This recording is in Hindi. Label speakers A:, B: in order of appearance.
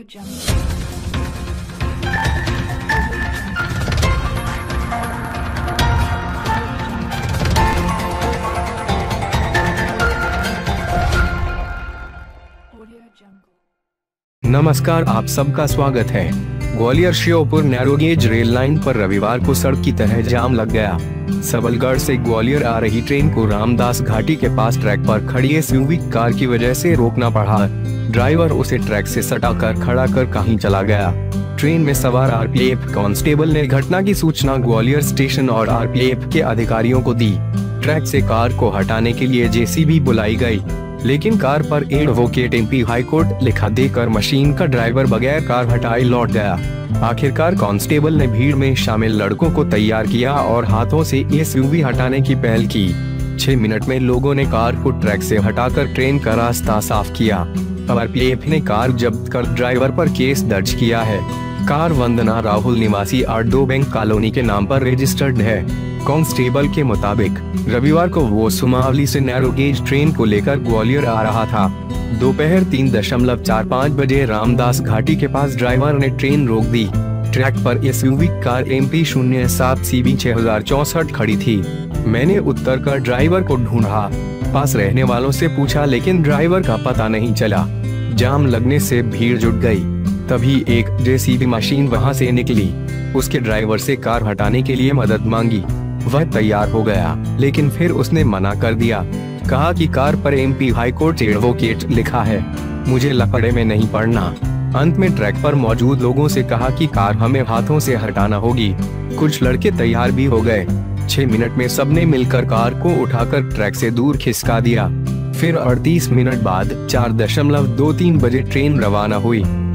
A: नमस्कार, आप सबका स्वागत है। ग्वालियर-श्योपुर नैरोगेज रेल लाइन पर रविवार को सड़क की तरह जाम लग गया। सबलगढ़ से ग्वालियर आ रही ट्रेन को रामदास घाटी के पास ट्रैक पर खड़ी एसयूवी कार की वजह से रोकना पड़ा। ड्राइवर उसे ट्रैक से सटाकर खड़ा कर कहीं चला गया। ट्रेन में सवार आरपीएफ कांस्टेबल ने घटना की सूचना ग्वालियर स्टेशन और आरपीएफ के अधिकारियों को दी। ट्रैक से कार को हटाने के लिए जेसीबी बुलाई गई, लेकिन कार पर एडवोकेट एमपी हाईकोर्ट लिखा देकर मशीन का ड्राइवर बगैर कार हटाए लौट गया। आखिरकार कांस्टेबल ने भीड़ में शामिल लड़कों को तैयार किया और हाथों से एसयूवी हटाने की पहल की। 6 मिनट में लोगों ने कार को ट्रैक से हटाकर ट्रेन का रास्ता साफ किया। आरपीएफ ने कार जब्त कर ड्राइवर पर केस दर्ज किया है। कार वंदना राहुल निवासी 8-2 बैंक कॉलोनी के नाम पर रजिस्टर्ड है। कांस्टेबल के मुताबिक रविवार को वो सुमावली से नैरोगेज ट्रेन को लेकर ग्वालियर आ रहा था। दोपहर 3:45 बजे रामदास घाटी के पास ड्राइवर ने ट्रेन रोक दी। ट्रैक पर एसयूवी कार MP07 CB 6064 खड़ी थी। मैंने उतर कर ड्राइवर को ढूंढा, पास रहने वालों से पूछा, लेकिन ड्राइवर का पता नहीं चला। जाम लगने से भीड़ जुट गई। तभी एक जेसीबी मशीन वहां से निकली। उसके ड्राइवर से कार हटाने के लिए मदद मांगी। वह तैयार हो गया, लेकिन फिर उसने मना कर दिया। कहा कि कार पर एमपी हाईकोर्ट एडवोकेट लिखा है, मुझे लफड़े में नहीं पड़ना। अंत में ट्रैक पर मौजूद लोगों से कहा कि कार हमें हाथों से हटाना होगी। कुछ लड़के तैयार भी हो गए। 6 मिनट में सबने मिलकर कार को उठाकर ट्रैक से दूर खिसका दिया। फिर 38 मिनट बाद 4:23 बजे ट्रेन रवाना हुई।